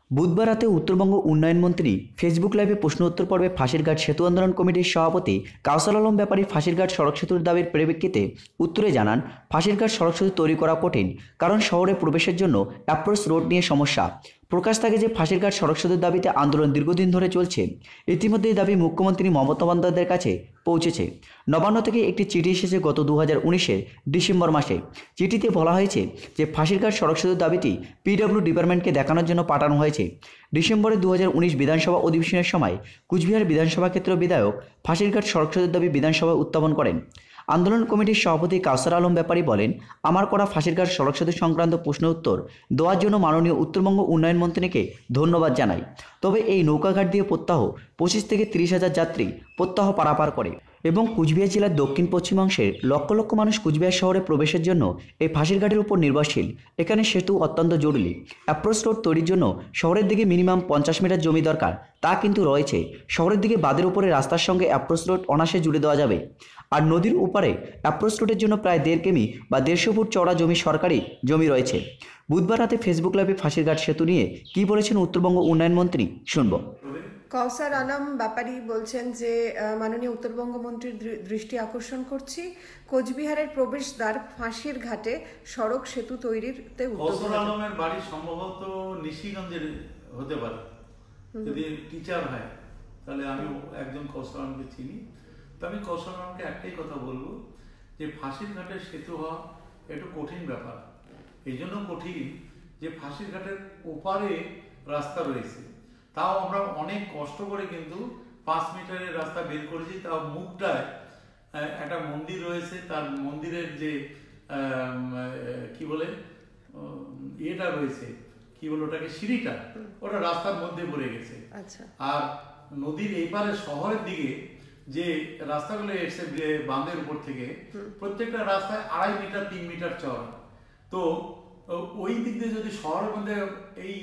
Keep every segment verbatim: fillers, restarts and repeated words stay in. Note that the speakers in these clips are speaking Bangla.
বুধবার রাতে উত্তরবঙ্গ উন্নয়ন মন্ত্রী ফেসবুক লাইভে প্রশ্নোত্তর পর্বে ফাঁসিরঘাট সেতু আন্দোলন কমিটির সভাপতি কাউসার আলম ব্যাপারী ফাঁসিরঘাট সড়ক সেতুর দাবির পরিপ্রেক্ষিতে উত্তরে জানান, ফাঁসিরঘাট সড়ক সেতু তৈরি করা কঠিন, কারণ শহরে প্রবেশের জন্য অ্যাপ্রোচ রোড নিয়ে সমস্যা। প্রকাশ থাকে যে ফাঁসিরঘাট সড়ক সেতুর দাবিতে আন্দোলন দীর্ঘদিন ধরে চলছে। ইতিমধ্যে এই দাবি মুখ্যমন্ত্রী মমতা বন্দ্যোপাধ্যায়ের কাছে পৌঁছেছে। নবান্ন থেকে একটি চিঠি এসেছে গত দু হাজার উনিশের ডিসেম্বর মাসে। চিঠিতে বলা হয়েছে যে ফাঁসিরঘাট সড়ক সেতুর দাবিটি পিডব্লিউ ডিপার্টমেন্টকে দেখানোর জন্য পাঠানো হয়েছে। ডিসেম্বরে দু হাজার উনিশ বিধানসভা অধিবেশনের সময় কুচবিহার বিধানসভা ক্ষেত্র বিধায়ক ফাঁসিরঘাট সড়ক সেতুর দাবি বিধানসভায় উত্থাপন করেন। আন্দোলন কমিটির সভাপতি কাউসার আলম ব্যাপারী বলেন, আমার করা ফাঁসিরঘাট সড়ক সেতু সংক্রান্ত প্রশ্ন উত্তর দেওয়ার জন্য মাননীয় উত্তরবঙ্গ উন্নয়ন মন্ত্রীকে ধন্যবাদ জানাই। তবে এই নৌকাঘাট দিয়ে প্রত্যাহ পঁচিশ থেকে তিরিশ হাজার যাত্রী প্রত্যাহ পারাপার করে এবং কুচবিহার জেলার দক্ষিণ পশ্চিমাংশের লক্ষ লক্ষ মানুষ কুচবিহার শহরে প্রবেশের জন্য এই ফাঁসিরঘাটের উপর নির্ভরশীল। এখানে সেতু অত্যন্ত জরুরি। অ্যাপ্রোচ রোড তৈরির জন্য শহরের দিকে মিনিমাম পঞ্চাশ মিটার জমি দরকার, তা কিন্তু রয়েছে। শহরের দিকে বাঁধের উপরে রাস্তার সঙ্গে অ্যাপ্রোচ রোড অনায়াসে জুড়ে দেওয়া যাবে। আর নদীর উপরে অ্যাপ্রোচ রোডের জন্য প্রায় দেড় কিমি বা দেড়শো ফুট চওড়া জমি সরকারি জমি রয়েছে। বুধবার রাতে ফেসবুক লাইভে ফাঁসিরঘাট সেতু নিয়ে কী বলেছেন উত্তরবঙ্গ উন্নয়ন মন্ত্রী, শুনব। কাউসার আলম ব্যাপারী বলছেন যে মাননীয় উত্তরবঙ্গ মন্ত্রীর দৃষ্টি আকর্ষণ করছি, কোচবিহারের প্রবেশদ্বার ফাঁসির ঘাটে সড়ক সেতু তৈরিতে কাউসার আলমের বাড়ি সম্ভবত নিশিগঞ্জের হতে পারে। যদি টিচার হয় তাহলে আমি একজন কাউসার আলমকে চিনি। তো আমি কাউসার আলমকে একটাই কথা বলবো যে ফাঁসির ঘাটের সেতু হওয়া একটু কঠিন ব্যাপার। এই জন্য কঠিন যে ফাঁসির ঘাটের ওপারে রাস্তা রয়েছে, তাও আমরা অনেক কষ্ট করে কিন্তু পাঁচ মিটারের রাস্তা বের করেছি। তাও মুখটায় একটা মন্দির রয়েছে, তার মন্দিরের যে কি বলে ইয়েটা রয়েছে, কি বলে ওটাকে, সিঁড়িটা, ওটা রাস্তার মধ্যে পড়ে গেছে। আর নদীর এই পারে শহরের দিকে যে রাস্তাগুলো এসে বাঁধের উপর থেকে, প্রত্যেকটা রাস্তায় আড়াই মিটার তিন মিটার চওড়া। তো ওই দিক দিয়ে যদি শহরের মধ্যে এই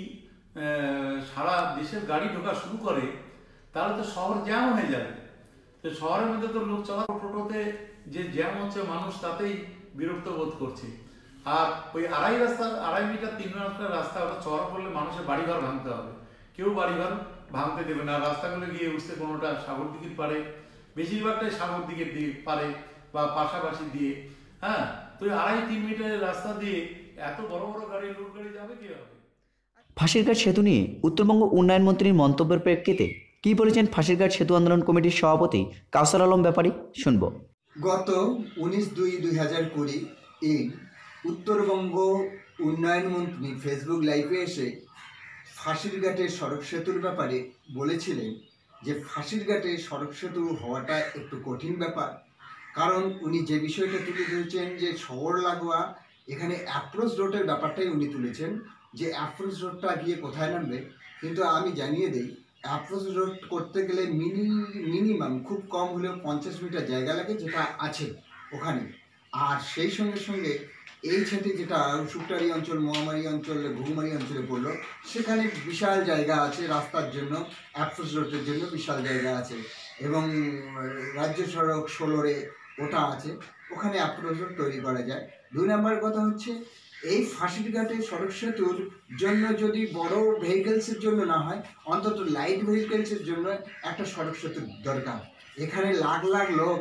সারা দেশের গাড়ি ঢোকা শুরু করে তাহলে তো শহর জ্যাম হয়ে যাবে। তো শহরের মধ্যে তো লোক চলা, টোটোতে যে জ্যাম হচ্ছে মানুষ তাতেই বিরক্ত বোধ করছে। আর ওই আড়াই রাস্তা আড়াই মিটার তিন মিটার রাস্তা ওটা চড়া করলে মানুষের বাড়িঘর ভাঙতে হবে, কেউ বাড়িঘর ভাঙতে দেবে না। রাস্তাগুলো গিয়ে উঠছে কোনোটা সাগর দিঘির পারে, বেশিরভাগটাই সাগর দিকে দিয়ে পারে বা পাশাপাশি দিয়ে। হ্যাঁ, তো আড়াই তিন মিটারের রাস্তা দিয়ে এত বড় বড় গাড়ি, লোড গাড়ি যাবে কিভাবে? ফাঁসিরঘাট সেতু নিয়ে উত্তরবঙ্গ উন্নয়ন মন্ত্রীর মন্তব্যের প্রেক্ষিতে কী বলেছেন ফাঁসিরঘাট সেতু আন্দোলন কমিটির সভাপতি কাউসার আলম ব্যাপারী, শুনব। গত উনিশ দুই দুই হাজার কুড়ি এই উত্তরবঙ্গ উন্নয়ন মন্ত্রী ফেসবুক লাইভে এসে ফাঁসিরঘাটের সড়ক সেতুর ব্যাপারে বলেছিলেন যে ফাঁসিরঘাটে সড়ক সেতু হওয়াটা একটু কঠিন ব্যাপার। কারণ উনি যে বিষয়টা তুলে ধরেছেন যে শহর লাগোয়া এখানে অ্যাপ্রোচ রোডের ব্যাপারটাই উনি তুলেছেন, যে অ্যাপ্রোচ রোডটা গিয়ে কোথায় নামবে। কিন্তু আমি জানিয়ে দিই, অ্যাপ্রোচ রোড করতে গেলে মিনি মিনিমাম খুব কম হলেও পঞ্চাশ মিটার জায়গা লাগে, যেটা আছে ওখানে। আর সেই সঙ্গে সঙ্গে এই ছেটে যেটা শুকটারি অঞ্চল, মহামারী অঞ্চল, ঘুঘুমারি অঞ্চলে পড়লো, সেখানে বিশাল জায়গা আছে রাস্তার জন্য, অ্যাপ্রোচ রোডের জন্য বিশাল জায়গা আছে। এবং রাজ্য সড়ক ষোলোরে ওটা আছে, ওখানে অ্যাপ্রোচ রোড তৈরি করা যায়। দুই নম্বর কথা হচ্ছে, এই ফাঁসিরঘাটে সড়ক সেতুর জন্য যদি বড় ভেহিকেলসের জন্য না হয়, অন্তত লাইট ভেহিকেলসের জন্য একটা সড়ক সেতু দরকার। এখানে লাখ লাখ লোক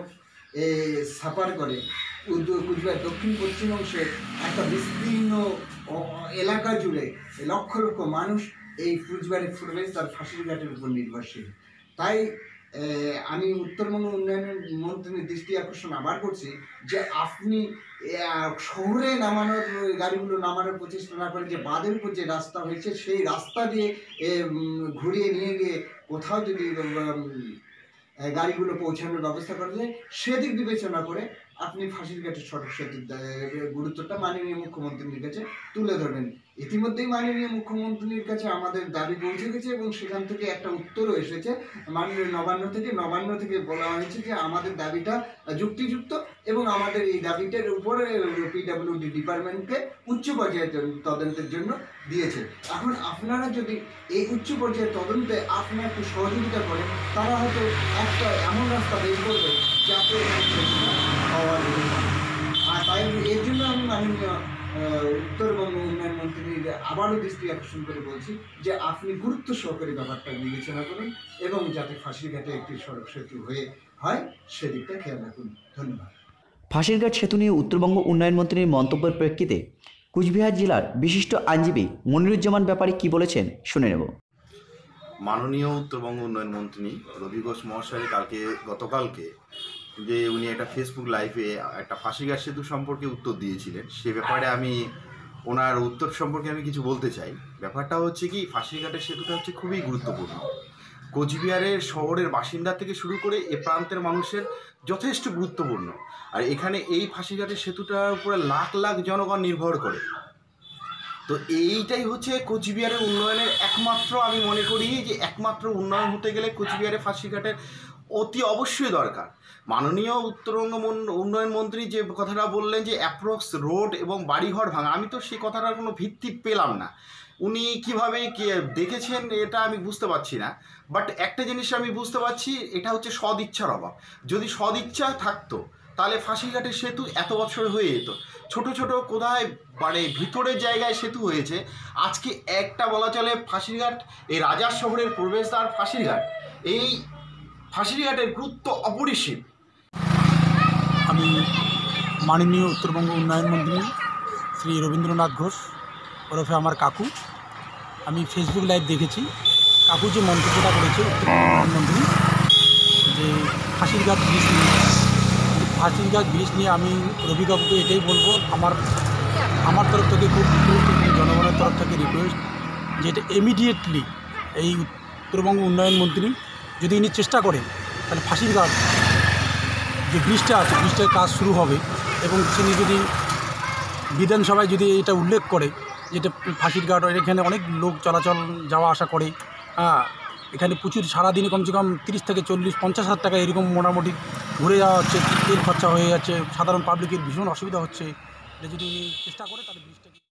সাফার করে। কুচবিহার দক্ষিণ পশ্চিম অংশের একটা বিস্তীর্ণ এলাকা জুড়ে লক্ষ লক্ষ মানুষ এই কুচবিহারের প্রবেশ তার ফাঁসিরঘাটের উপর নির্ভরশীল। তাই আমি উত্তরবঙ্গ উন্নয়ন মন্ত্রীর দৃষ্টি আকর্ষণ আবার করছি যে আপনি শহরে নামানোর গাড়িগুলো নামানোর প্রচেষ্টা না করে যে বাঁধের উপর যে রাস্তা হয়েছে সেই রাস্তা দিয়ে ঘুরিয়ে নিয়ে গিয়ে কোথাও যদি গাড়িগুলো পৌঁছানোর ব্যবস্থা করা যায়, সেদিক বিবেচনা করে আপনি ফাঁসিরঘাটের সড়ক সেতুর গুরুত্বটা মাননীয় মুখ্যমন্ত্রীর কাছে তুলে ধরবেন। ইতিমধ্যেই মাননীয় মুখ্যমন্ত্রীর কাছে আমাদের দাবি পৌঁছে গেছে এবং সেখান থেকে একটা উত্তরও এসেছে মাননীয় নবান্ন থেকে। নবান্ন থেকে বলা হয়েছে যে আমাদের দাবিটা যুক্তিযুক্ত এবং আমাদের এই দাবিটার উপরে পিডব্লিউডি ডিপার্টমেন্টকে উচ্চ পর্যায়ের তদন্তের জন্য দিয়েছে। এখন আপনারা যদি এই উচ্চ পর্যায়ের তদন্তে আপনারা একটু সহযোগিতা করেন, তারা হয়তো একটা এমন রাস্তা বের করবে যাতে হওয়া যেতে পারে। আর তাই এর জন্য আমি মাননীয় আহ, উত্তরবঙ্গ উন্নয়ন মন্ত্রীর আবারও দৃষ্টি আকর্ষণ করে বলছি যে আপনি গুরুত্ব সহকারে ব্যাপারটা বিবেচনা করুন এবং যাতে ফাঁসিরঘাটে একটি সড়ক সেতু হয়ে হয় সেদিকটা খেয়াল রাখুন। ধন্যবাদ। ফাঁসিরঘাট সেতু নিয়ে উত্তরবঙ্গ উন্নয়ন মন্ত্রীর মন্তব্যের প্রেক্ষিতে কুচবিহার জেলার বিশিষ্ট আইনজীবী মনিরুজ্জামান ব্যাপারী কি বলেছেন শুনে নেব। মাননীয় উত্তরবঙ্গ উন্নয়ন মন্ত্রী রবি ঘোষ মহাশয় কালকে গতকালকে যে উনি একটা ফেসবুক লাইভে একটা ফাঁসিঘাট সেতু সম্পর্কে উত্তর দিয়েছিলেন, সে ব্যাপারে আমি ওনার উত্তর সম্পর্কে আমি কিছু বলতে চাই। ব্যাপারটা হচ্ছে কি, ফাঁসিঘাটের সেতুটা হচ্ছে খুবই গুরুত্বপূর্ণ। কোচবিহারের শহরের বাসিন্দা থেকে শুরু করে এ প্রান্তের মানুষের যথেষ্ট গুরুত্বপূর্ণ। আর এখানে এই ফাঁসিঘাটের সেতুটার উপরে লাখ লাখ জনগণ নির্ভর করে। তো এইটাই হচ্ছে কোচবিহারের উন্নয়নের একমাত্র, আমি মনে করি যে একমাত্র উন্নয়ন হতে গেলে কোচবিহারের ফাঁসিঘাটের অতি অবশ্যই দরকার। মাননীয় উত্তরবঙ্গ উন্নয়ন মন্ত্রী যে কথাটা বললেন যে অ্যাপ্রক্স রোড এবং বাড়িঘর ভাঙা, আমি তো সেই কথাটার কোনো ভিত্তি পেলাম না। উনি কীভাবে দেখেছেন এটা আমি বুঝতে পারছি না। বাট একটা জিনিস আমি বুঝতে পারছি, এটা হচ্ছে সদিচ্ছার অভাব। যদি সদিচ্ছা থাকতো তাহলে ফাঁসিঘাটের সেতু এত বছর হয়ে যেত। ছোট ছোট কোথায় মানে ভিতরের জায়গায় সেতু হয়েছে, আজকে একটা বলা চলে ফাঁসিঘাট, এই রাজার শহরের প্রবেশদ্বার ফাঁসিঘাট, এই ফাঁসিঘাটের গুরুত্ব অপরিসীম। আমি মাননীয় উত্তরবঙ্গ উন্নয়ন মন্ত্রী শ্রী রবীন্দ্রনাথ ঘোষ ওরফে আমার কাকু, আমি ফেসবুক লাইভ দেখেছি। কাকু যে মন্তব্যটা করেছে উত্তরবঙ্গ উন্নয়ন মন্ত্রী, যে ফাঁসিঘাট ব্রিজ নিয়ে ফাঁসিঘাট ব্রিজ নিয়ে আমি রবি কাকুকে এটাই বলবো, আমার আমার তরফ থেকে খুব রিকোয়েস্ট এবং জনগণের তরফ থেকে রিকোয়েস্ট যে এটা ইমিডিয়েটলি এই উত্তরবঙ্গ উন্নয়ন মন্ত্রী যদি ইনি চেষ্টা করেন তাহলে ফাঁসিঘাট যে ব্রিজটা আছে ব্রিজটার কাজ শুরু হবে। এবং তিনি যদি বিধানসভায় যদি এটা উল্লেখ করে যেটা ফাঁসিঘাট, এখানে অনেক লোক চলাচল যাওয়া আসা করে, হ্যাঁ, এখানে প্রচুর সারাদিনে কমসে কম তিরিশ থেকে চল্লিশ পঞ্চাশ হাজার টাকা এরকম মোটামুটি ঘুরে যাওয়া হচ্ছে, তেল খরচা হয়ে যাচ্ছে, সাধারণ পাবলিকের ভীষণ অসুবিধা হচ্ছে। এটা যদি চেষ্টা করে তাহলে ব্রিজটা